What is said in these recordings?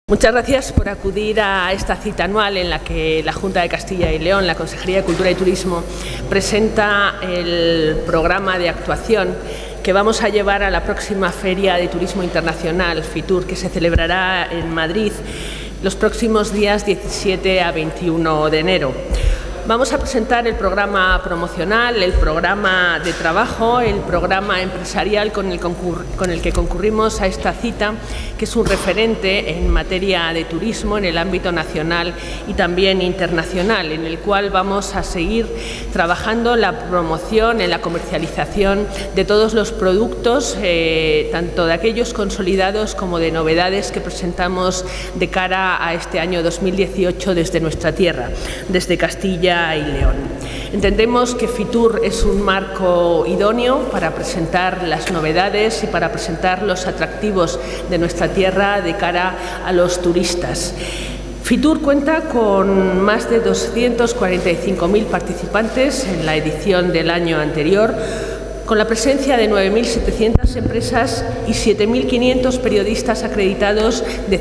Muchas gracias por acudir a esta cita anual en la que la Junta de Castilla y León, la Consejería de Cultura y Turismo, presenta el programa de actuación que vamos a llevar a la próxima Feria de Turismo Internacional, FITUR, que se celebrará en Madrid los próximos días 17 a 21 de enero. Vamos a presentar el programa promocional, el programa de trabajo, el programa empresarial con el que concurrimos a esta cita, que es un referente en materia de turismo en el ámbito nacional y también internacional, en el cual vamos a seguir trabajando en la promoción, en la comercialización de todos los productos, tanto de aquellos consolidados como de novedades que presentamos de cara a este año 2018 desde nuestra tierra, desde Castilla y León. Entendemos que FITUR es un marco idóneo para presentar las novedades y para presentar los atractivos de nuestra tierra de cara a los turistas. FITUR cuenta con más de 245.000 participantes en la edición del año anterior, con la presencia de 9.700 empresas y 7.500 periodistas acreditados de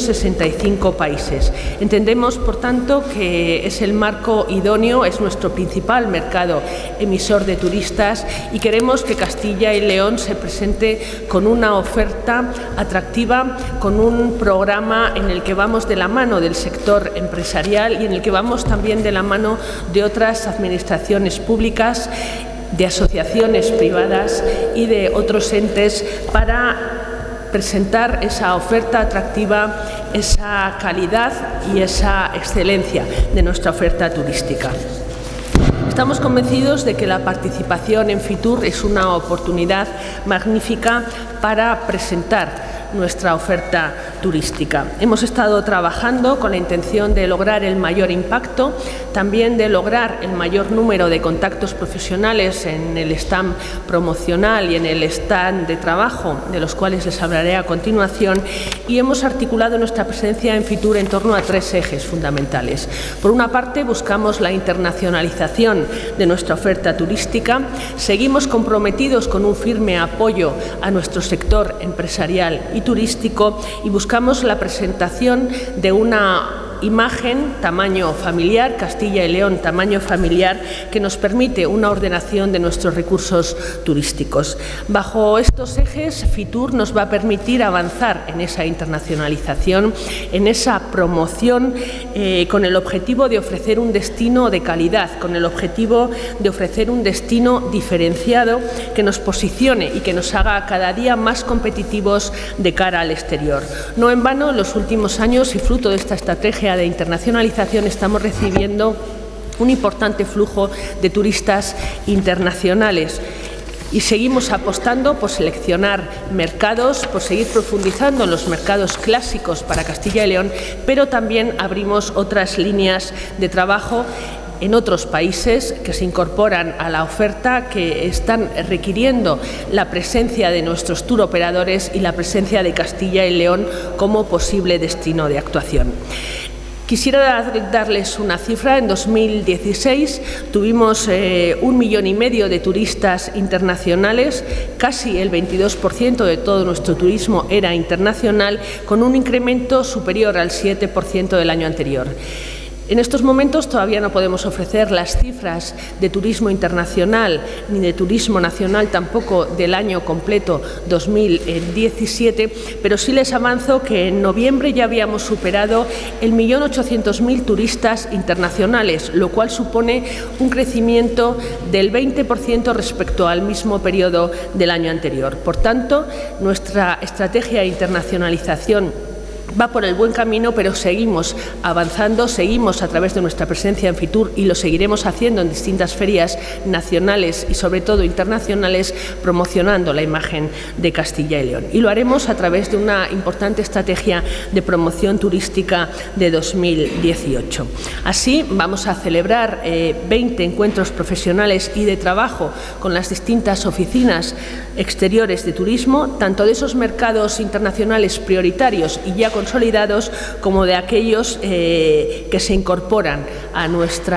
165 países. Entendemos, por tanto, que es el marco idóneo, es nuestro principal mercado emisor de turistas y queremos que Castilla y León se presente con una oferta atractiva, con un programa en el que vamos de la mano del sector empresarial y en el que vamos también de la mano de otras administraciones públicas, de asociaciones privadas y de otros entes para presentar esa oferta atractiva, esa calidad y esa excelencia de nuestra oferta turística. Estamos convencidos de que la participación en FITUR es una oportunidad magnífica para presentar nuestra oferta turística. Hemos estado trabajando con la intención de lograr el mayor impacto, también de lograr el mayor número de contactos profesionales en el stand promocional y en el stand de trabajo, de los cuales les hablaré a continuación, y hemos articulado nuestra presencia en FITUR en torno a tres ejes fundamentales. Por una parte, buscamos la internacionalización de nuestra oferta turística, seguimos comprometidos con un firme apoyo a nuestro sector empresarial y turístico y buscamos la presentación de una imagen tamaño familiar, Castilla y León tamaño familiar, que nos permite una ordenación de nuestros recursos turísticos. Bajo estos ejes, FITUR nos va a permitir avanzar en esa internacionalización, en esa promoción, con el objetivo de ofrecer un destino de calidad, con el objetivo de ofrecer un destino diferenciado que nos posicione y que nos haga cada día más competitivos de cara al exterior. No en vano, en los últimos años y fruto de esta estrategia de internacionalización estamos recibiendo un importante flujo de turistas internacionales y seguimos apostando por seleccionar mercados, por seguir profundizando en los mercados clásicos para Castilla y León, pero también abrimos otras líneas de trabajo en otros países que se incorporan a la oferta, que están requiriendo la presencia de nuestros tour operadores y la presencia de Castilla y León como posible destino de actuación. Quisiera darles una cifra. En 2016 tuvimos 1,5 millones de turistas internacionales, casi el 22% de todo nuestro turismo era internacional, con un incremento superior al 7% del año anterior. En estos momentos todavía no podemos ofrecer las cifras de turismo internacional ni de turismo nacional, tampoco del año completo 2017, pero sí les avanzo que en noviembre ya habíamos superado el 1.800.000 turistas internacionales, lo cual supone un crecimiento del 20% respecto al mismo periodo del año anterior. Por tanto, nuestra estrategia de internacionalización va por el buen camino, pero seguimos avanzando, seguimos a través de nuestra presencia en FITUR y lo seguiremos haciendo en distintas ferias nacionales y sobre todo internacionales, promocionando la imagen de Castilla y León. Y lo haremos a través de una importante estrategia de promoción turística de 2018. Así vamos a celebrar 20 encuentros profesionales y de trabajo con las distintas oficinas exteriores de turismo, tanto de esos mercados internacionales prioritarios y ya consolidados como de aquellos que se incorporan a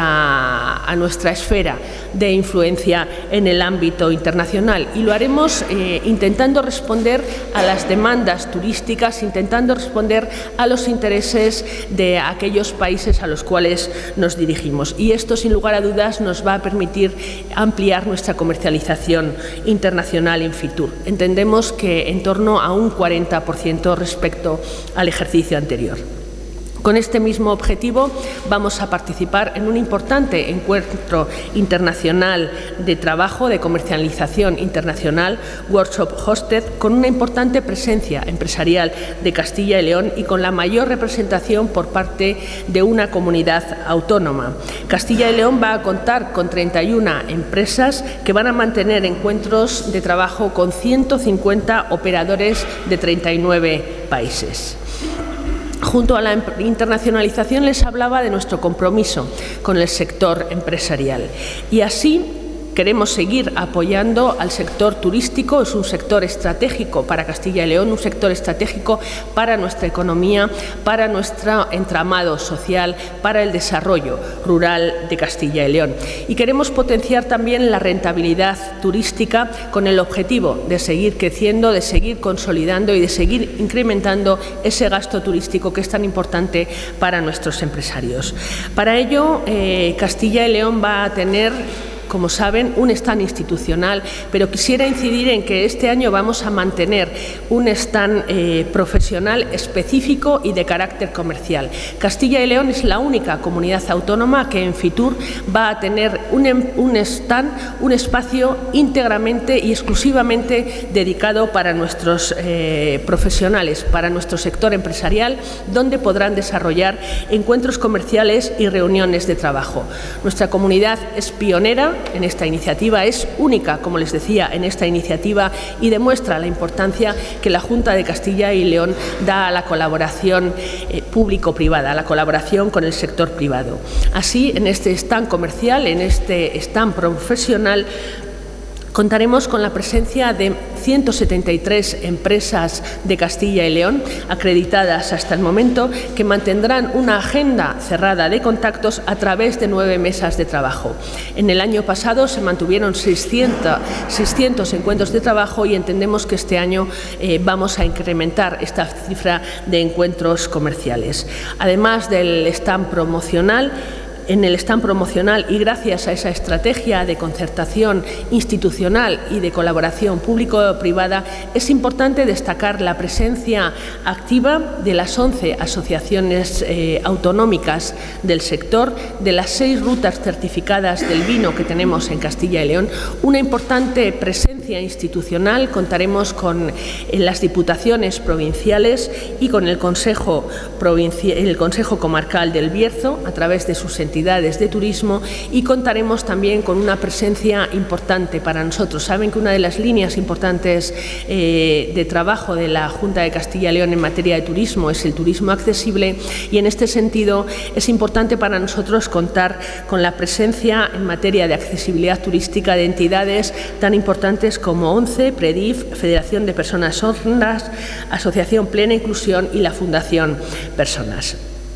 nuestra esfera de influencia en el ámbito internacional. Y lo haremos intentando responder a las demandas turísticas, intentando responder a los intereses de aquellos países a los cuales nos dirigimos. Y esto, sin lugar a dudas, nos va a permitir ampliar nuestra comercialización internacional in Fitur. Entendemos que en torno a un 40% respecto al ejercicio anterior. Con este mismo objetivo vamos a participar en un importante encuentro internacional de trabajo, de comercialización internacional, Workshop Hosted, con una importante presencia empresarial de Castilla y León y con la mayor representación por parte de una comunidad autónoma. Castilla y León va a contar con 31 empresas que van a mantener encuentros de trabajo con 150 operadores de 39 países. Junto a la internacionalización les hablaba de nuestro compromiso con el sector empresarial y así queremos seguir apoyando al sector turístico. Es un sector estratégico para Castilla y León, un sector estratégico para nuestra economía, para nuestro entramado social, para el desarrollo rural de Castilla y León. Y queremos potenciar también la rentabilidad turística con el objetivo de seguir creciendo, de seguir consolidando y de seguir incrementando ese gasto turístico que es tan importante para nuestros empresarios. Para ello, Castilla y León va a tener, como saben, un stand institucional, pero quisiera incidir en que este año vamos a mantener un stand profesional específico y de carácter comercial. Castilla y León es la única comunidad autónoma que en Fitur va a tener un stand, un espacio íntegramente y exclusivamente dedicado para nuestros profesionales, para nuestro sector empresarial, donde podrán desarrollar encuentros comerciales y reuniones de trabajo. Nuestra comunidad es pionera en esta iniciativa, es única, como les decía, en esta iniciativa y demuestra la importancia que la Junta de Castilla y León da a la colaboración público-privada, a la colaboración con el sector privado. Así, en este stand comercial, en este stand profesional, contaremos con la presencia de 173 empresas de Castilla y León acreditadas hasta el momento, que mantendrán una agenda cerrada de contactos a través de 9 mesas de trabajo. En el año pasado se mantuvieron 600 encuentros de trabajo y entendemos que este año vamos a incrementar esta cifra de encuentros comerciales. Además del stand promocional, en el stand promocional y gracias a esa estrategia de concertación institucional y de colaboración público-privada, es importante destacar la presencia activa de las 11 asociaciones autonómicas del sector, de las 6 rutas certificadas del vino que tenemos en Castilla y León, una importante presencia institucional. Contaremos con las diputaciones provinciales y con el Consejo Comarcal del Bierzo a través de sus entidades de turismo, y contaremos también con una presencia importante para nosotros. Saben que una de las líneas importantes de trabajo de la Junta de Castilla y León en materia de turismo es el turismo accesible, y en este sentido es importante para nosotros contar con la presencia en materia de accesibilidad turística de entidades tan importantes como ONCE, PREDIF, Federación de Personas Sordas, Asociación Plena Inclusión y la Fundación Personas.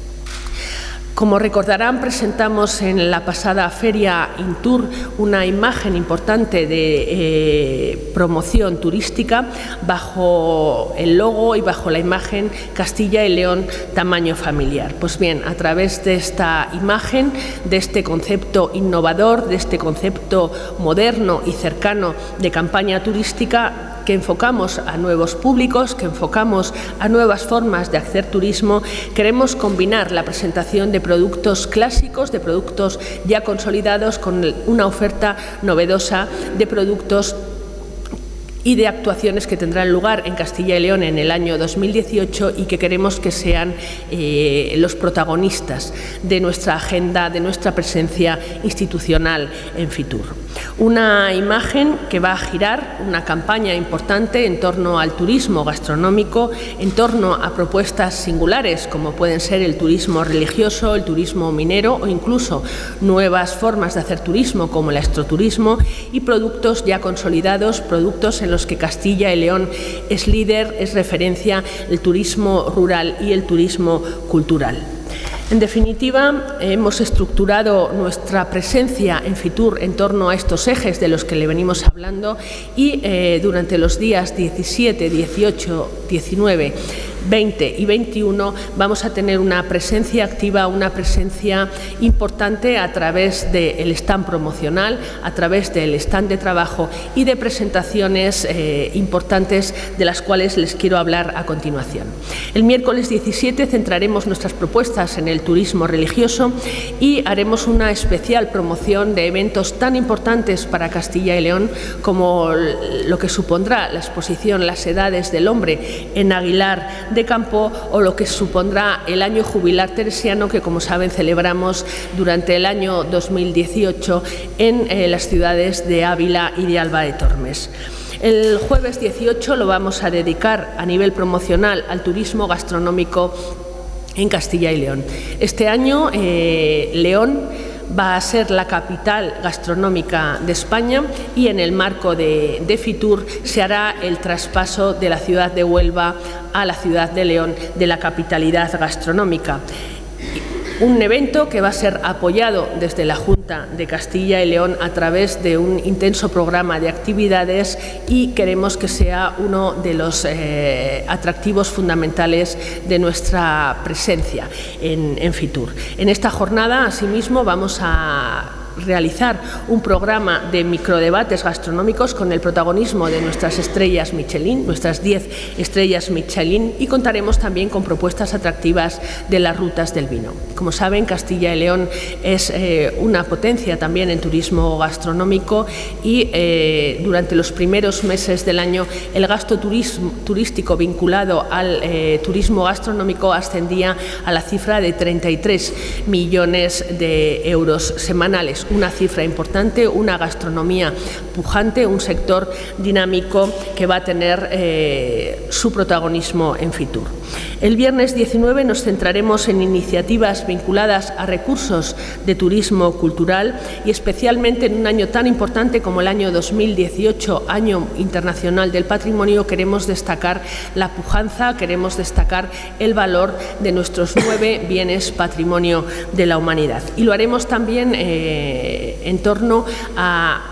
Como recordarán, presentamos en la pasada Feria Intur una imagen importante de promoción turística bajo el logo y bajo la imagen Castilla y León tamaño familiar. Pues bien, a través de esta imagen, de este concepto innovador, de este concepto moderno y cercano de campaña turística, que enfocamos a nuevos públicos, que enfocamos a nuevas formas de hacer turismo, queremos combinar la presentación de productos clásicos, de productos ya consolidados, con una oferta novedosa de productos y de actuaciones que tendrán lugar en Castilla y León en el año 2018 y que queremos que sean los protagonistas de nuestra agenda, de nuestra presencia institucional en Fitur. Una imagen que va a girar una campaña importante en torno al turismo gastronómico, en torno a propuestas singulares como pueden ser el turismo religioso, el turismo minero o incluso nuevas formas de hacer turismo como el astroturismo, y productos ya consolidados, productos en los que Castilla y León es líder, es referencia, el turismo rural y el turismo cultural. En definitiva, hemos estructurado nuestra presencia en Fitur en torno a estos ejes de los que le venimos hablando y durante los días 17, 18, 19, 20 y 21 vamos a tener una presencia activa, una presencia importante a través del stand promocional, a través del stand de trabajo y de presentaciones importantes de las cuales les quiero hablar a continuación. El miércoles 17 centraremos nuestras propuestas en el turismo religioso y haremos una especial promoción de eventos tan importantes para Castilla y León como lo que supondrá la exposición Las Edades del Hombre en Aguilar de Campo o lo que supondrá el año jubilar teresiano que, como saben, celebramos durante el año 2018 en las ciudades de Ávila y de Alba de Tormes. El jueves 18 lo vamos a dedicar a nivel promocional al turismo gastronómico en Castilla y León. Este año León va a ser la capital gastronómica de España y en el marco de Fitur se hará el traspaso de la ciudad de Huelva a la ciudad de León de la capitalidad gastronómica. Un evento que va a ser apoyado desde la Junta de Castilla y León a través de un intenso programa de actividades y queremos que sea uno de los atractivos fundamentales de nuestra presencia en Fitur. En esta jornada, asimismo, vamos a realizar un programa de microdebates gastronómicos con el protagonismo de nuestras estrellas Michelin, nuestras 10 estrellas Michelin, y contaremos también con propuestas atractivas de las rutas del vino. Como saben, Castilla y León es una potencia también en turismo gastronómico y durante los primeros meses del año el gasto turístico vinculado al turismo gastronómico ascendía a la cifra de 33 millones de euros semanales. Una cifra importante, una gastronomía pujante, un sector dinámico que va a tener su protagonismo en Fitur. El viernes 19 nos centraremos en iniciativas vinculadas a recursos de turismo cultural y especialmente en un año tan importante como el año 2018, Año Internacional del Patrimonio, queremos destacar la pujanza, queremos destacar el valor de nuestros 9 bienes patrimonio de la humanidad. Y lo haremos también en torno a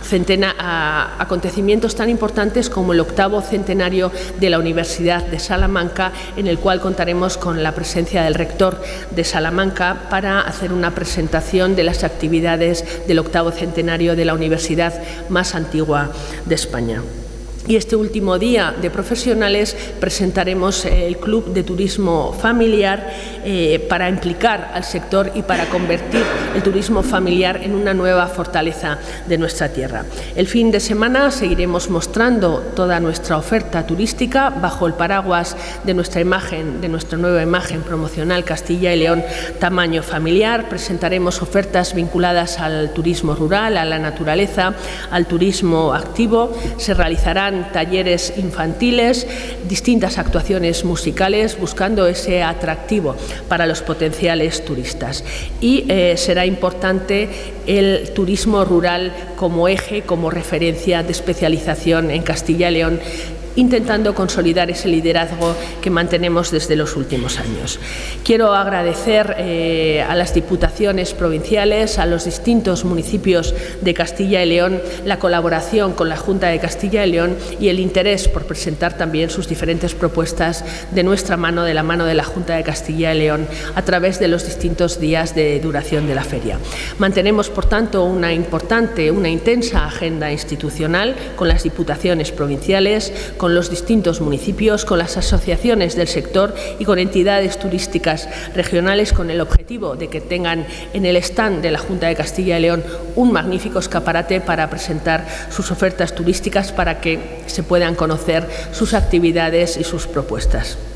acontecimientos tan importantes como el 8º centenario de la Universidad de Salamanca, en el cual contaremos con la presencia del rector de Salamanca para hacer una presentación de las actividades del 8º centenario de la universidad más antigua de España. Y este último día de profesionales presentaremos el Club de Turismo Familiar para implicar al sector y para convertir el turismo familiar en una nueva fortaleza de nuestra tierra. El fin de semana seguiremos mostrando toda nuestra oferta turística bajo el paraguas de nuestra imagen, de nuestra nueva imagen promocional Castilla y León tamaño familiar. Presentaremos ofertas vinculadas al turismo rural, a la naturaleza, al turismo activo. Se realizarán talleres infantiles, distintas actuaciones musicales, buscando ese atractivo para los potenciales turistas. Y será importante el turismo rural como eje, como referencia de especialización en Castilla y León, intentando consolidar ese liderazgo que mantenemos desde los últimos años. Quiero agradecer a las diputaciones provinciales, a los distintos municipios de Castilla y León, la colaboración con la Junta de Castilla y León y el interés por presentar también sus diferentes propuestas de nuestra mano, de la mano de la Junta de Castilla y León, a través de los distintos días de duración de la feria. Mantenemos, por tanto, una intensa agenda institucional con las diputaciones provinciales, con los distintos municipios, con las asociaciones del sector y con entidades turísticas regionales, con el objetivo de que tengan en el stand de la Junta de Castilla y León un magnífico escaparate para presentar sus ofertas turísticas, para que se puedan conocer sus actividades y sus propuestas.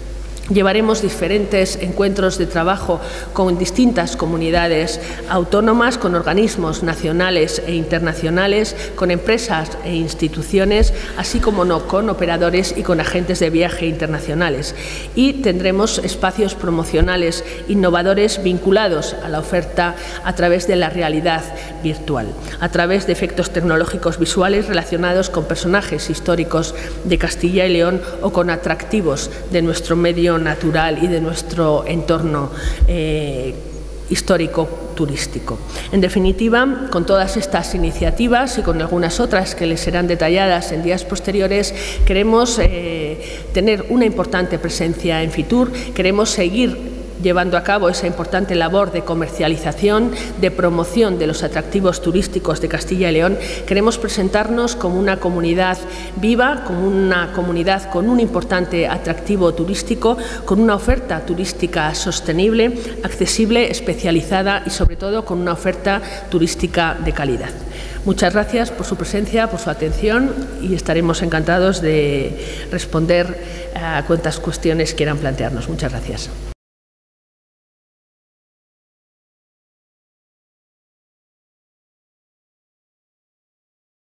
Llevaremos diferentes encuentros de trabajo con distintas comunidades autónomas, con organismos nacionales e internacionales, con empresas e instituciones, así como con operadores y con agentes de viaje internacionales. Y tendremos espacios promocionales innovadores vinculados a la oferta a través de la realidad virtual, a través de efectos tecnológicos visuales relacionados con personajes históricos de Castilla y León o con atractivos de nuestro medio natural y de nuestro entorno histórico turístico. En definitiva, con todas estas iniciativas y con algunas otras que les serán detalladas en días posteriores, queremos tener una importante presencia en Fitur, queremos seguir llevando a cabo esa importante labor de comercialización, de promoción de los atractivos turísticos de Castilla y León. Queremos presentarnos como una comunidad viva, como una comunidad con un importante atractivo turístico, con una oferta turística sostenible, accesible, especializada y, sobre todo, con una oferta turística de calidad. Muchas gracias por su presencia, por su atención y estaremos encantados de responder a cuantas cuestiones quieran plantearnos. Muchas gracias.